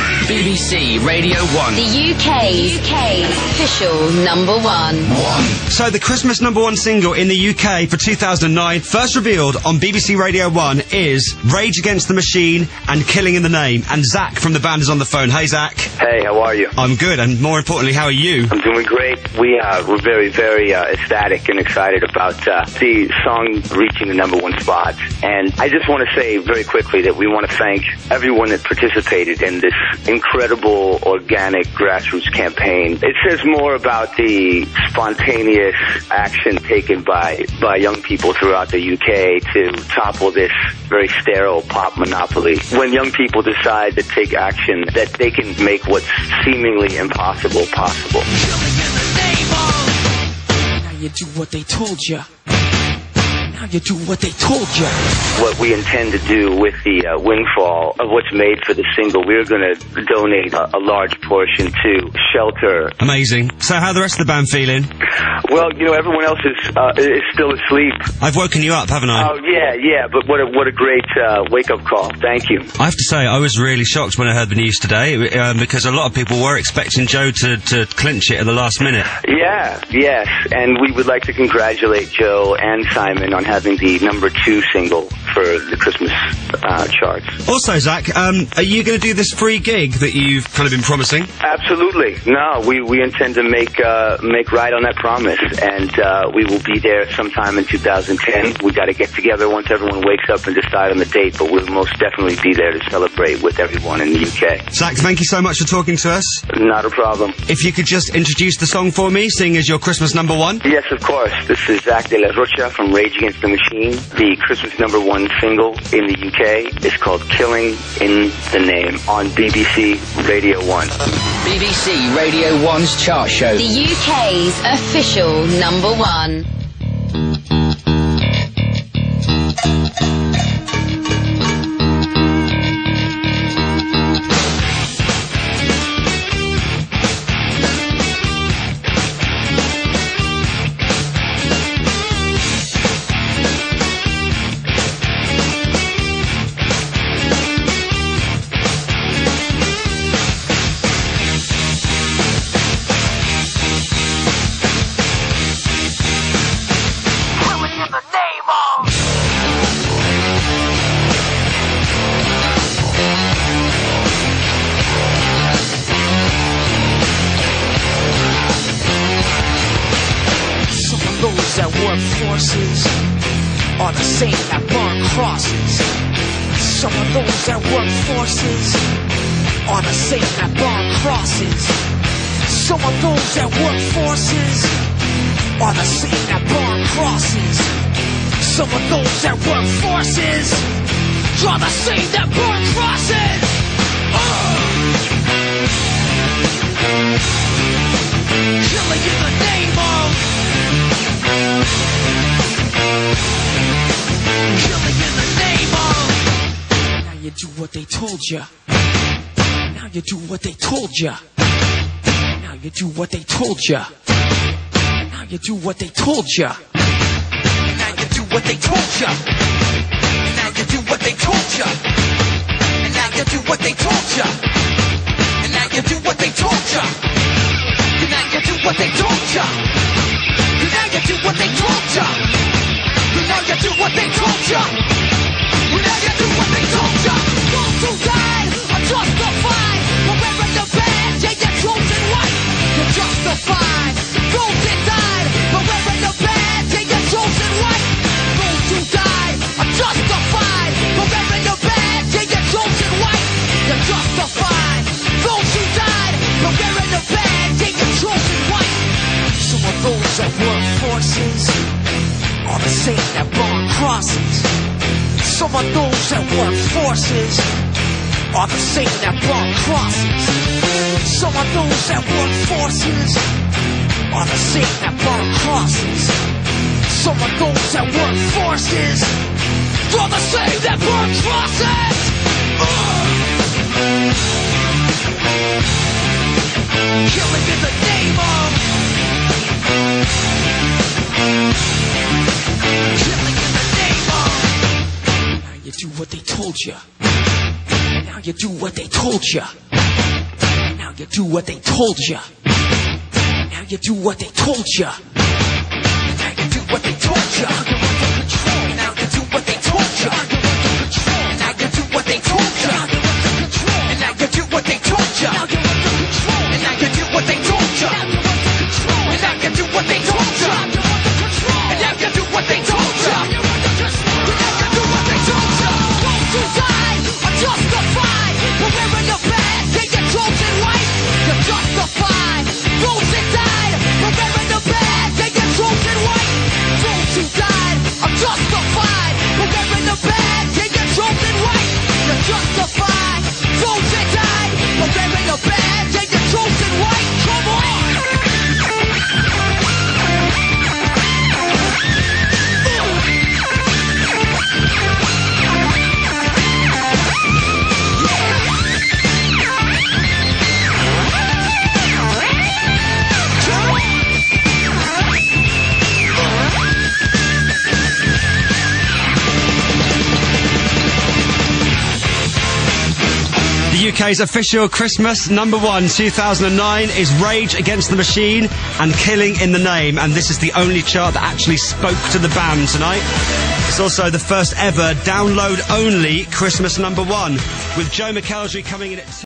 BBC Radio 1. The UK's official number one. So the Christmas #1 single in the UK for 2009, first revealed on BBC Radio 1, is Rage Against the Machine and Killing in the Name. And Zach from the band is on the phone. Hey, Zach. Hey, how are you? I'm good, and more importantly, how are you? I'm doing great. We're very, very ecstatic and excited about the song reaching the #1 spot. And I just want to say very quickly that we want to thank everyone that participated in this incredible organic grassroots campaign. It says more about the spontaneous action taken by young people throughout the UK to topple this very sterile pop monopoly. When young people decide to take action, that they can make what's seemingly impossible possible. Now you do what they told you. Now you do what they told you. What we intend to do with the windfall of what's made for the single, we're going to donate a large portion to shelter. Amazing. So how are the rest of the band feeling? Well, you know, everyone else is still asleep. I've woken you up, haven't I? Oh, yeah, but what a great wake-up call. Thank you. I have to say, I was really shocked when I heard the news today, because a lot of people were expecting Joe to clinch it at the last minute. Yes, and we would like to congratulate Joe and Simon on having the #2 single for the Christmas charts. Also, Zach, are you going to do this free gig that you've kind of been promising? Absolutely. No, we intend to make right on that promise, and we will be there sometime in 2010. We got to get together once everyone wakes up and decide on the date, but we'll most definitely be there to celebrate with everyone in the UK. Zach, thank you so much for talking to us. Not a problem. If you could just introduce the song for me, seeing as your Christmas #1. Yes, of course. This is Zach de la Rocha from Rage Against the Machine. The Christmas #1 single in the UK is called Killing in the Name on BBC Radio 1. BBC Radio 1's chart show. The UK's official #1. That work forces are the same that burn crosses. Some of those that work forces are the same that burn crosses. Some of those that work forces are the same that burn crosses. Some of those that work forces are the same that burn crosses. Killing in the name of killing in the name of. Now you do what they told you. Now you do what they told you. Now you do what they told you. Now you do what they told you. Now you do what they told you. Now you do what they told you. And now you do what they told you. And now you do what they told you. And now you do what they told you. And now you do what they told you. And now you do what they told you. And now you do what they told you. Those who died are justified for wearing the badge and your chosen white. You're justified. Those that died for wearing the badge and your chosen white. Those who died are justified for wearing the badge and your chosen white. You're justified. Those who died for wearing the badge and your chosen white. Some of those that work forces are the same that burn crosses. Some of those that work forces are the same that burn crosses. Some of those that work forces are the same that burn crosses. Some of those that work forces are the same that burn crosses. Killing in the name of. Killing in the name of. Now you do what they told you. Now you do what they told you. Now you do what they told ya. Now you do what they told ya. Now you do what they told ya. Now you do what they told ya. Now you do what they told ya. And now you do what they told ya. And now you do what they told ya. And now you do what they told ya. And now you do what they told ya. And now you do what they told ya. Won't you die or justify? We're wearing the badge, take your chosen white. You're justified. Those that died, we're wearing the badge, take your chosen white. Those who died are justified. We're wearing the badge, take your chosen white. You're justified. Those that died, we're wearing the badge, take your chosen white. Come on. The UK's official Christmas #1 2009 is Rage Against the Machine and Killing in the Name, and this is the only chart that actually spoke to the band tonight. It's also the first ever download-only Christmas #1, with Joe McElderry coming in at